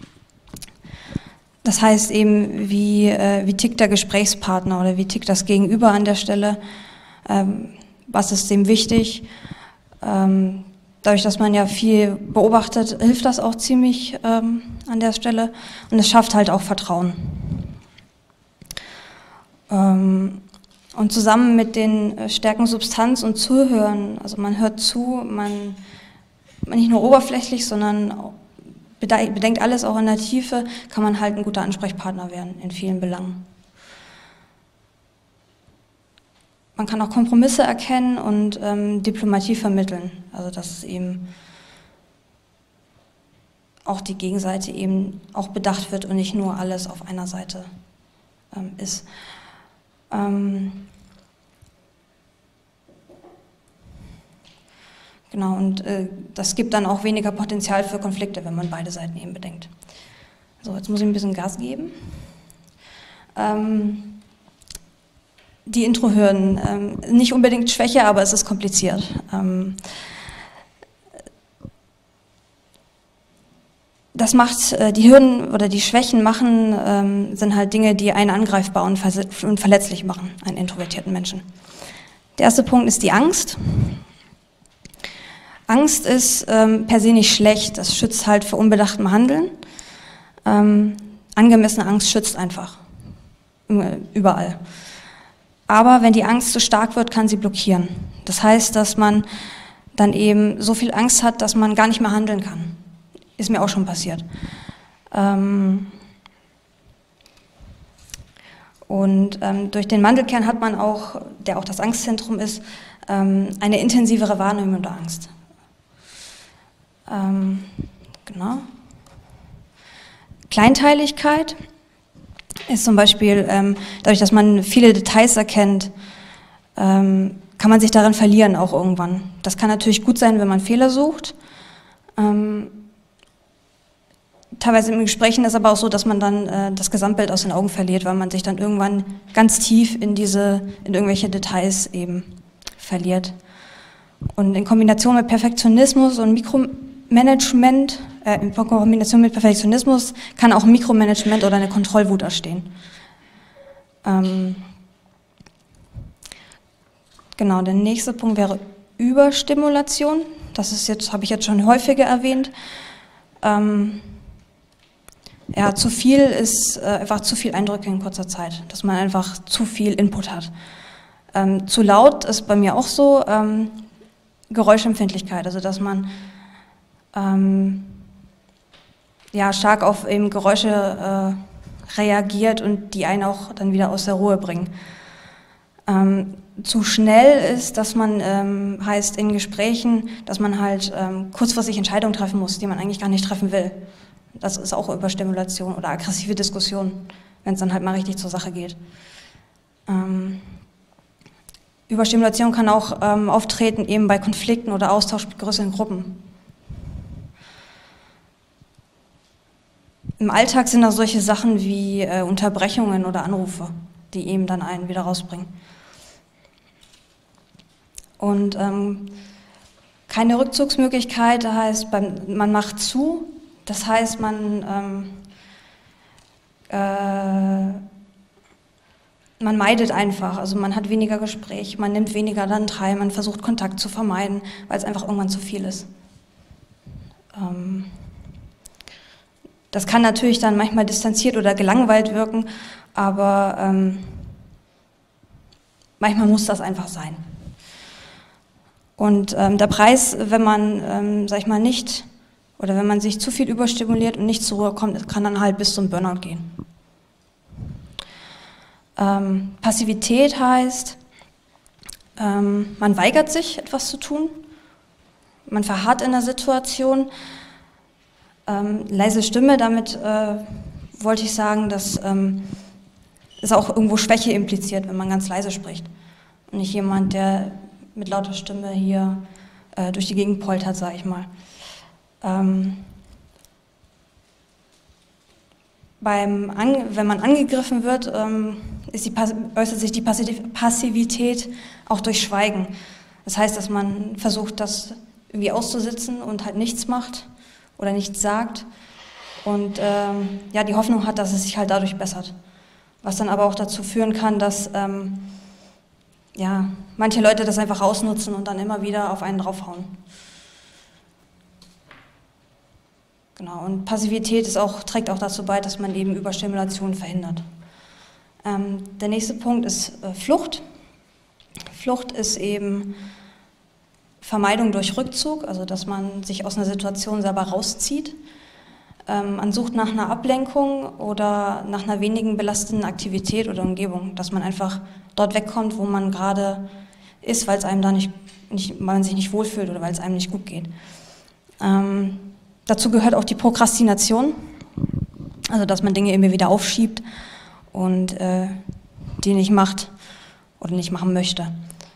Das heißt eben, wie, äh, wie tickt der Gesprächspartner oder wie tickt das Gegenüber an der Stelle, ähm, was ist dem wichtig. Ähm, dadurch, dass man ja viel beobachtet, hilft das auch ziemlich ähm, an der Stelle und es schafft halt auch Vertrauen. Ähm, und zusammen mit den Stärken Substanz und Zuhören, also man hört zu, man, man nicht nur oberflächlich, sondern auch bedenkt alles auch in der Tiefe, kann man halt ein guter Ansprechpartner werden in vielen Belangen. Man kann auch Kompromisse erkennen und ähm, Diplomatie vermitteln, also dass eben auch die Gegenseite eben auch bedacht wird und nicht nur alles auf einer Seite ähm, ist. Ähm Genau, und äh, das gibt dann auch weniger Potenzial für Konflikte, wenn man beide Seiten eben bedenkt. So, jetzt muss ich ein bisschen Gas geben. Ähm, die Introhürden, ähm, nicht unbedingt Schwäche, aber es ist kompliziert. Ähm, das macht, äh, die Hürden oder die Schwächen machen, ähm, sind halt Dinge, die einen angreifbar und, und verletzlich machen, einen introvertierten Menschen. Der erste Punkt ist die Angst. Angst ist ähm, per se nicht schlecht, das schützt halt vor unbedachtem Handeln. Ähm, angemessene Angst schützt einfach, überall. Aber wenn die Angst zu stark wird, kann sie blockieren. Das heißt, dass man dann eben so viel Angst hat, dass man gar nicht mehr handeln kann. Ist mir auch schon passiert. Ähm und ähm, durch den Mandelkern hat man auch, der auch das Angstzentrum ist, ähm, eine intensivere Wahrnehmung der Angst. Ähm, genau. Kleinteiligkeit ist zum Beispiel, ähm, dadurch, dass man viele Details erkennt, ähm, kann man sich darin verlieren auch irgendwann. Das kann natürlich gut sein, wenn man Fehler sucht. Ähm, teilweise in Gesprächen ist aber auch so, dass man dann äh, das Gesamtbild aus den Augen verliert, weil man sich dann irgendwann ganz tief in diese, in irgendwelche Details eben verliert. Und in Kombination mit Perfektionismus und Mikromanagement, äh, in Kombination mit Perfektionismus kann auch Mikromanagement oder eine Kontrollwut entstehen. Ähm, genau, der nächste Punkt wäre Überstimulation. Das ist jetzt, habe ich jetzt schon häufiger erwähnt. Ähm, ja, zu viel ist äh, einfach zu viel Eindrücke in kurzer Zeit, dass man einfach zu viel Input hat. Ähm, zu laut ist bei mir auch so. Ähm, Geräuschempfindlichkeit, also dass man ähm, ja, stark auf eben Geräusche äh, reagiert und die einen auch dann wieder aus der Ruhe bringen. Ähm, zu schnell ist, dass man ähm, heißt in Gesprächen, dass man halt ähm, kurzfristig Entscheidungen treffen muss, die man eigentlich gar nicht treffen will. Das ist auch Überstimulation oder aggressive Diskussion, wenn es dann halt mal richtig zur Sache geht. Ähm, Überstimulation kann auch ähm, auftreten eben bei Konflikten oder Austausch mit größeren Gruppen. Im Alltag sind da solche Sachen wie äh, Unterbrechungen oder Anrufe, die eben dann einen wieder rausbringen. Und ähm, keine Rückzugsmöglichkeit, das heißt, beim, man macht zu, das heißt, man ähm, äh, Man meidet einfach, also man hat weniger Gespräch, man nimmt weniger dann teil, man versucht Kontakt zu vermeiden, weil es einfach irgendwann zu viel ist. Ähm das kann natürlich dann manchmal distanziert oder gelangweilt wirken, aber ähm, manchmal muss das einfach sein. Und ähm, der Preis, wenn man, ähm, sag ich mal, nicht, oder wenn man sich zu viel überstimuliert und nicht zur Ruhe kommt, kann dann halt bis zum Burnout gehen. Ähm, Passivität heißt, ähm, man weigert sich, etwas zu tun, man verharrt in der Situation. Ähm, leise Stimme, damit äh, wollte ich sagen, dass ähm, es auch irgendwo Schwäche impliziert, wenn man ganz leise spricht. Und nicht jemand, der mit lauter Stimme hier äh, durch die Gegend poltert, sage ich mal. Ähm, beim An wenn man angegriffen wird, ähm, ist die, äußert sich die Passivität auch durch Schweigen. Das heißt, dass man versucht, das irgendwie auszusitzen und halt nichts macht oder nichts sagt und ähm, ja, die Hoffnung hat, dass es sich halt dadurch bessert. Was dann aber auch dazu führen kann, dass ähm, ja, manche Leute das einfach ausnutzen und dann immer wieder auf einen draufhauen. Genau, und Passivität ist auch, trägt auch dazu bei, dass man eben Überstimulation verhindert. Ähm, der nächste Punkt ist äh, Flucht. Flucht ist eben Vermeidung durch Rückzug, also dass man sich aus einer Situation selber rauszieht. Ähm, man sucht nach einer Ablenkung oder nach einer wenigen belastenden Aktivität oder Umgebung, dass man einfach dort wegkommt, wo man gerade ist, weil es einem da nicht, nicht, weil man sich nicht wohlfühlt oder weil es einem nicht gut geht. Ähm, dazu gehört auch die Prokrastination, also dass man Dinge immer wieder aufschiebt und äh, die nicht macht oder nicht machen möchte.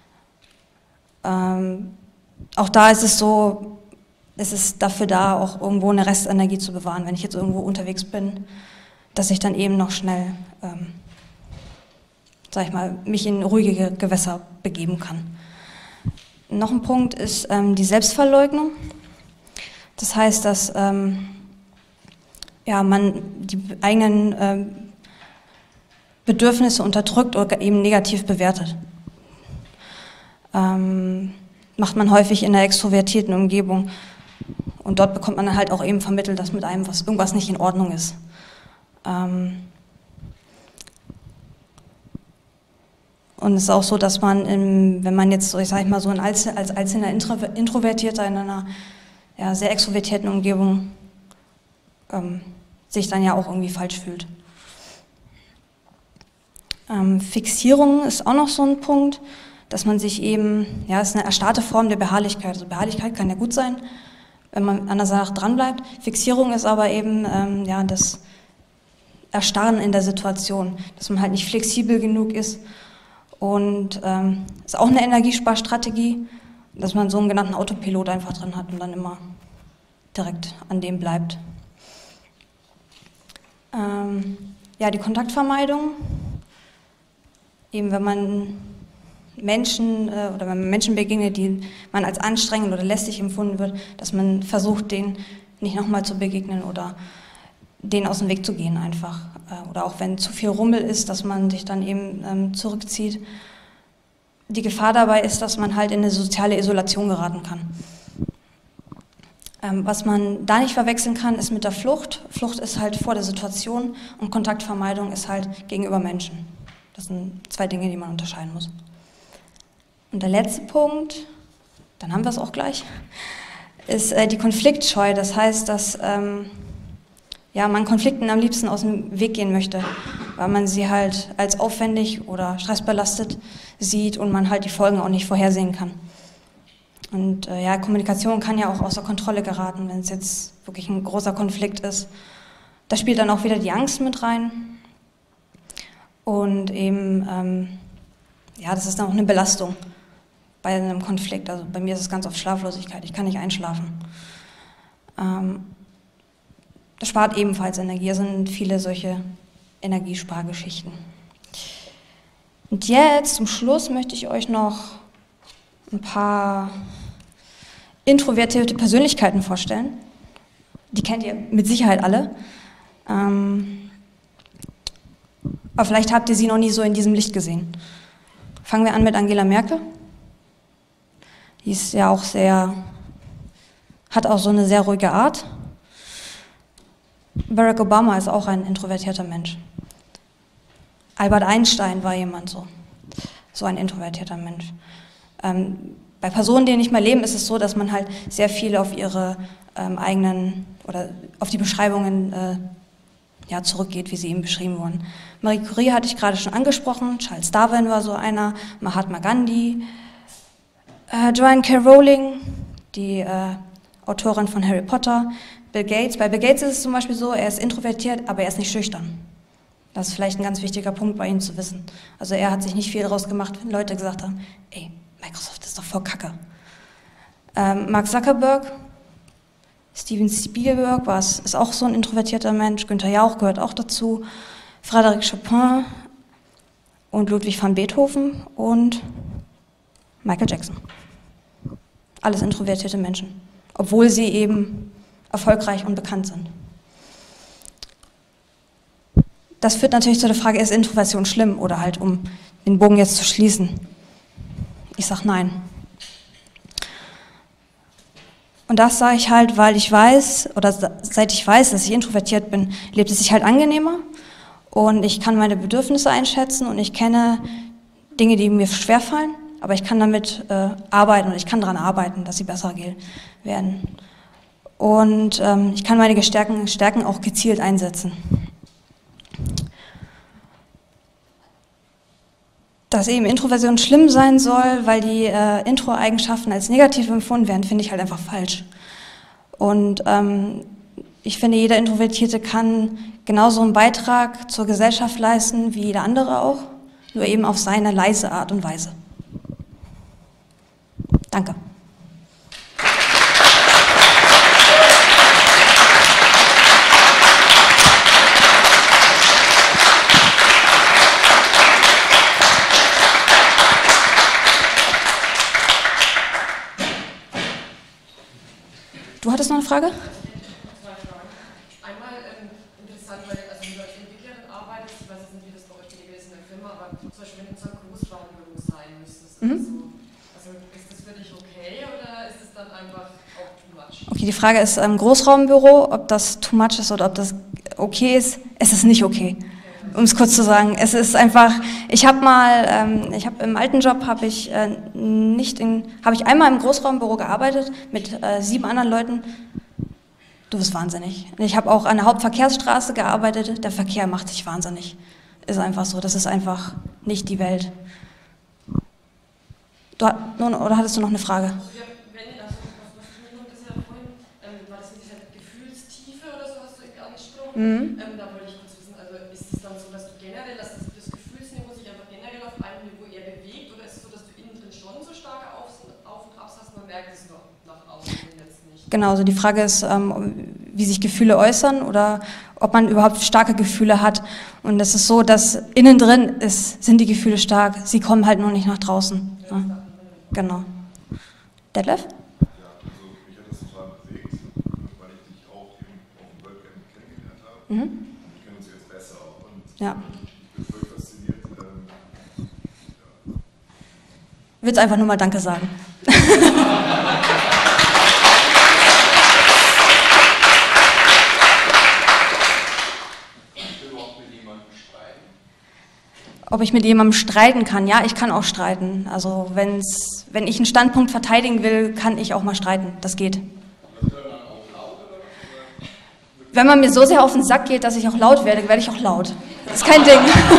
Ähm, auch da ist es so, es ist dafür da, auch irgendwo eine Restenergie zu bewahren, wenn ich jetzt irgendwo unterwegs bin, dass ich dann eben noch schnell, ähm, sag ich mal, mich in ruhige Gewässer begeben kann. Noch ein Punkt ist ähm, die Selbstverleugnung. Das heißt, dass ähm, ja, man die eigenen ähm, Bedürfnisse unterdrückt oder eben negativ bewertet. Ähm, macht man häufig in einer extrovertierten Umgebung. Und dort bekommt man dann halt auch eben vermittelt, dass mit einem was, irgendwas nicht in Ordnung ist. Ähm und es ist auch so, dass man, im, wenn man jetzt, so, ich sag mal, so ein als, als einzelner Introvertierter in einer ja, sehr extrovertierten Umgebung ähm, sich dann ja auch irgendwie falsch fühlt. Ähm, Fixierung ist auch noch so ein Punkt, dass man sich eben, ja, ist eine erstarrte Form der Beharrlichkeit. Also Beharrlichkeit kann ja gut sein, wenn man an der Sache dranbleibt. Fixierung ist aber eben ähm, ja, das Erstarren in der Situation, dass man halt nicht flexibel genug ist. Und ähm, ist auch eine Energiesparstrategie, dass man so einen genannten Autopilot einfach drin hat und dann immer direkt an dem bleibt. Ähm, ja, die Kontaktvermeidung. Eben wenn man Menschen äh, oder wenn man Menschen begegnet, die man als anstrengend oder lästig empfunden wird, dass man versucht, denen nicht nochmal zu begegnen oder denen aus dem Weg zu gehen einfach. Äh, oder auch wenn zu viel Rummel ist, dass man sich dann eben ähm, zurückzieht. Die Gefahr dabei ist, dass man halt in eine soziale Isolation geraten kann. Ähm, was man da nicht verwechseln kann, ist mit der Flucht. Flucht ist halt vor der Situation und Kontaktvermeidung ist halt gegenüber Menschen. Das sind zwei Dinge, die man unterscheiden muss. Und der letzte Punkt, dann haben wir es auch gleich, ist äh, die Konfliktscheu. Das heißt, dass ähm, ja, man Konflikten am liebsten aus dem Weg gehen möchte, weil man sie halt als aufwendig oder stressbelastet sieht und man halt die Folgen auch nicht vorhersehen kann. Und äh, ja, Kommunikation kann ja auch außer Kontrolle geraten, wenn es jetzt wirklich ein großer Konflikt ist. Da spielt dann auch wieder die Angst mit rein. Und eben, ähm, ja, das ist dann auch eine Belastung bei einem Konflikt. Also bei mir ist es ganz oft Schlaflosigkeit, ich kann nicht einschlafen. Ähm, das spart ebenfalls Energie, es sind viele solche Energiespargeschichten. Und jetzt zum Schluss möchte ich euch noch ein paar introvertierte Persönlichkeiten vorstellen. Die kennt ihr mit Sicherheit alle. Ähm, aber vielleicht habt ihr sie noch nie so in diesem Licht gesehen. Fangen wir an mit Angela Merkel. Die ist ja auch sehr, hat auch so eine sehr ruhige Art. Barack Obama ist auch ein introvertierter Mensch. Albert Einstein war jemand so, so ein introvertierter Mensch. Ähm, bei Personen, die nicht mehr leben, ist es so, dass man halt sehr viel auf ihre ähm, eigenen oder auf die Beschreibungen äh, ja, zurückgeht, wie sie eben beschrieben wurden. Marie Curie hatte ich gerade schon angesprochen, Charles Darwin war so einer, Mahatma Gandhi, äh, Joanne K. Rowling, die äh, Autorin von Harry Potter, Bill Gates. Bei Bill Gates ist es zum Beispiel so, er ist introvertiert, aber er ist nicht schüchtern. Das ist vielleicht ein ganz wichtiger Punkt bei ihm zu wissen. Also er hat sich nicht viel daraus gemacht, wenn Leute gesagt haben, ey, Microsoft ist doch voll Kacke. Ähm, Mark Zuckerberg Steven Spielberg war es, ist auch so ein introvertierter Mensch. Günther Jauch gehört auch dazu. Frédéric Chopin und Ludwig van Beethoven und Michael Jackson. Alles introvertierte Menschen, obwohl sie eben erfolgreich und bekannt sind. Das führt natürlich zu der Frage, ist Introversion schlimm? Oder halt, um den Bogen jetzt zu schließen. Ich sage nein. Und das sage ich halt, weil ich weiß, oder seit ich weiß, dass ich introvertiert bin, lebt es sich halt angenehmer und ich kann meine Bedürfnisse einschätzen und ich kenne Dinge, die mir schwerfallen, aber ich kann damit äh, arbeiten und ich kann daran arbeiten, dass sie besser werden. Und ähm, ich kann meine Stärken, Stärken auch gezielt einsetzen. Dass eben Introversion schlimm sein soll, weil die äh, Intro-Eigenschaften als negativ empfunden werden, finde ich halt einfach falsch. Und ähm, ich finde, jeder Introvertierte kann genauso einen Beitrag zur Gesellschaft leisten, wie jeder andere auch, nur eben auf seine leise Art und Weise. Danke. Du hattest noch eine Frage? Einmal ähm, interessant, weil also wenn du als Entwicklerin arbeitest, ich weiß jetzt nicht, wie das bei euch geregelt ist in der Firma, aber zum Beispiel wenn du in unserem Großraumbüro sein müsstest, Mhm. so, also ist das für dich okay oder ist es dann einfach auch too much? Okay, die Frage ist ähm, Großraumbüro, ob das too much ist oder ob das okay ist. Es ist nicht okay, um es kurz zu sagen. Es ist einfach, ich habe mal, ähm, ich habe im alten Job habe ich äh, nicht in, habe ich einmal im Großraumbüro gearbeitet mit äh, sieben anderen Leuten. Du bist wahnsinnig. Ich habe auch an der Hauptverkehrsstraße gearbeitet. Der Verkehr macht dich wahnsinnig. Ist einfach so. Das ist einfach nicht die Welt. Du, oder hattest du noch eine Frage? Also ja, wenn, also was, was du mir noch gesagt hast vorhin, ähm, war das mit dieser Gefühlstiefe oder so, hast du irgendwie angesprochen? Mhm. Ähm, da wollte ich kurz wissen, also ist es dann so, dass du generell, dass das, das Gefühlsniveau sich einfach generell auf einem Niveau eher bewegt oder ist es so, dass du innen drin schon so starke Auf, Auf und Abs hast, man merkt es nur nach außen jetzt nicht? Genau, also die Frage ist, ähm, wie sich Gefühle äußern oder ob man überhaupt starke Gefühle hat. Und es ist so, dass innen drin ist, sind die Gefühle stark, sie kommen halt nur nicht nach draußen. Ja. Genau. Detlef? Ja, also mich hat das total bewegt, weil ich dich auch eben auf dem WordCamp kennengelernt habe. Mhm. Wir kennen uns jetzt besser und Ja. ich bin voll fasziniert. Ähm, ja. Ich würde einfach nur mal Danke sagen. Ob ich mit jemandem streiten kann? Ja, ich kann auch streiten. Also wenn's, wenn ich einen Standpunkt verteidigen will, kann ich auch mal streiten. Das geht. Wenn man mir so sehr auf den Sack geht, dass ich auch laut werde, werde ich auch laut. Das ist kein Ding.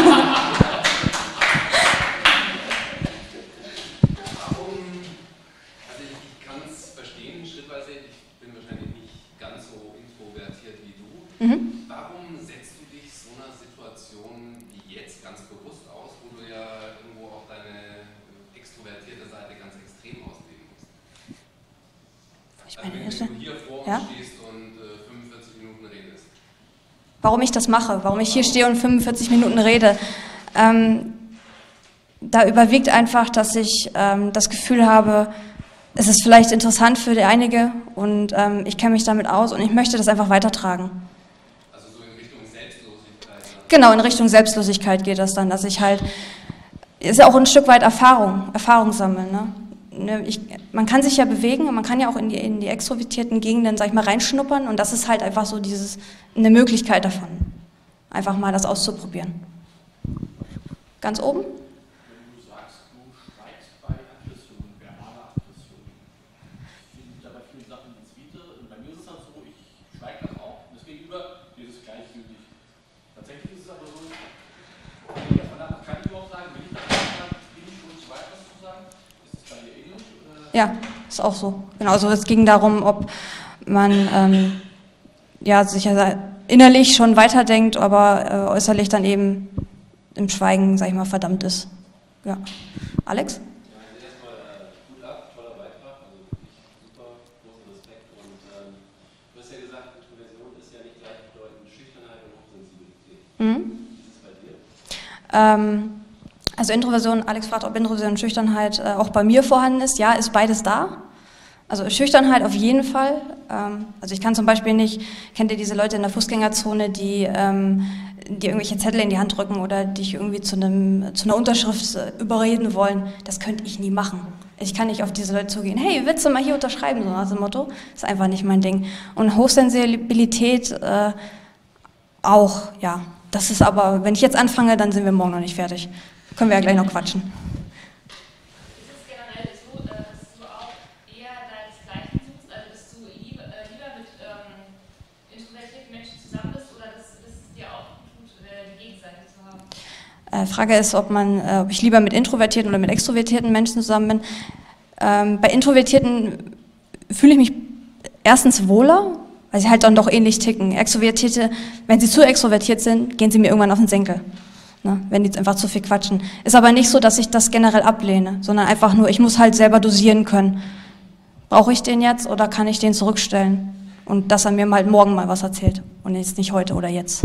Warum, also ich kann es verstehen, schrittweise, ich bin wahrscheinlich nicht ganz so introvertiert wie du. Mhm. Warum setzt du dich so einer Situation wie jetzt ganz bewusst aus, wo du ja irgendwo auch deine extrovertierte Seite ganz extrem ausleben musst? Ich Also meine, wenn du hier vor uns ja? stehst und äh, fünfundvierzig Minuten redest. Warum ich das mache, warum ich hier stehe und fünfundvierzig Minuten rede. Ähm, da überwiegt einfach, dass ich ähm, das Gefühl habe, es ist vielleicht interessant für die einige und ähm, ich kenne mich damit aus und ich möchte das einfach weitertragen. Also so in Richtung Selbstlosigkeit. Ne? Genau, in Richtung Selbstlosigkeit geht das dann, dass ich halt, ist ja auch ein Stück weit Erfahrung, Erfahrung sammeln. Ne? Ich, man kann sich ja bewegen und man kann ja auch in die, in die extrovertierten Gegenden, sag ich mal, reinschnuppern und das ist halt einfach so dieses, eine Möglichkeit davon, einfach mal das auszuprobieren. Ganz oben? Wenn du sagst, du schreibst bei Aggression, verbale Aggression, finde ich da bei vielen Sachen ins Wieder. Und bei mir ist es halt so, ich schweige dann auch, und das Gegenüber, mir ist es gleichgültig. Tatsächlich ist es aber so, danach kann ich überhaupt sagen, wenn ich das sage, bin ich und ich weiß, was zu sagen. Ist es bei dir ähnlich? Oder? Ja, ist auch so. Genau, also es ging darum, ob man ähm, ja, sich innerlich schon weiterdenkt, aber äh, äußerlich dann eben im Schweigen, sag ich mal, verdammt ist. Ja. Alex? Ja, also erstmal äh, gut ab, toller Beitrag, also wirklich super, großen Respekt und ähm, Mhm. Ähm, also Introversion, Alex fragt, ob Introversion und Schüchternheit äh, auch bei mir vorhanden ist. Ja, ist beides da. Also Schüchternheit auf jeden Fall. Ähm, also ich kann zum Beispiel nicht, kennt ihr diese Leute in der Fußgängerzone, die, ähm, die irgendwelche Zettel in die Hand drücken oder dich irgendwie zu, einem, zu einer Unterschrift äh, überreden wollen? Das könnte ich nie machen. Ich kann nicht auf diese Leute zugehen, hey, willst du mal hier unterschreiben, so nach dem Motto. Das ist einfach nicht mein Ding. Und Hochsensibilität äh, auch, ja. Das ist aber, wenn ich jetzt anfange, dann sind wir morgen noch nicht fertig. Können wir ja gleich noch quatschen. Ist es generell so, dass du auch eher deinesgleichen suchst, also dass du lieber, äh, lieber mit ähm, introvertierten Menschen zusammen bist oder dass, dass es dir auch gut tut, äh, die Gegenseite zu haben? Äh, Frage ist, ob, man, äh, ob ich lieber mit introvertierten oder mit extrovertierten Menschen zusammen bin. Ähm, bei Introvertierten fühle ich mich erstens wohler, weil sie halt dann doch ähnlich ticken. Extrovertierte, wenn sie zu extrovertiert sind, gehen sie mir irgendwann auf den Senkel. Ne, wenn die jetzt einfach zu viel quatschen. Ist aber nicht so, dass ich das generell ablehne, sondern einfach nur, ich muss halt selber dosieren können. Brauche ich den jetzt oder kann ich den zurückstellen? Und dass er mir mal morgen mal was erzählt und jetzt nicht heute oder jetzt.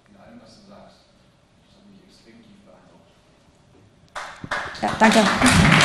Ja, danke.